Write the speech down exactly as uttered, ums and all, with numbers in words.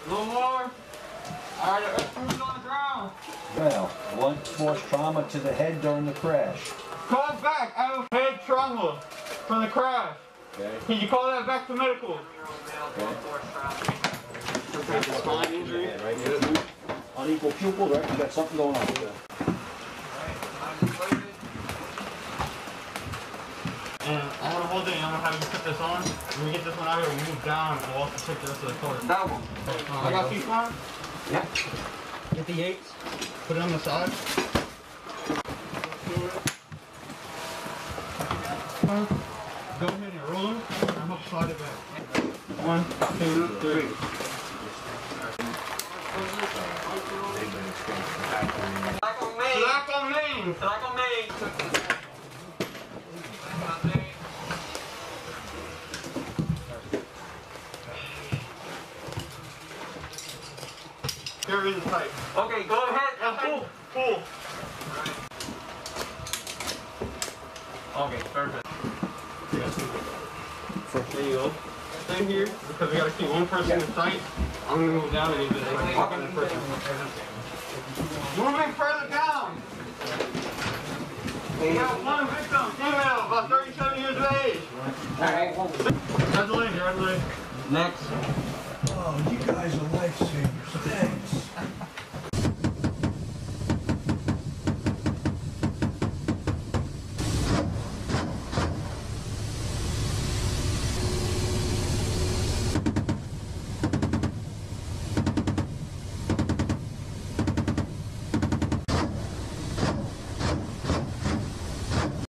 A little more. Alright, who's on the ground? Well, blunt force trauma to the head during the crash. Call it back. I have head trauma from the crash. Okay. Can you call that back to medical? Okay. Spine injury. Yeah, right here. Unequal pupil, right? You got something going on there. And I'm gonna hold it and I'm gonna have you put this on. When we get this one out here, we move down and we'll also take the rest of the cord. That one. Uh, I got you on? Yeah. Get the eights, put it on the side. Go ahead and roll them. I'm gonna slide it back. One, two, three. Slack on me. Slack on me. Slack on me. Here is the pipe. Okay, go ahead and pull. Pull. Okay, perfect. There you go. Stay here because we gotta keep one person in sight. I'm gonna move down a little bit. Like walking the person. Moving further down. We have one victim, female, about thirty-seven years of age. Alright. Congratulations, congratulations. Next. Oh, you guys are life-saving.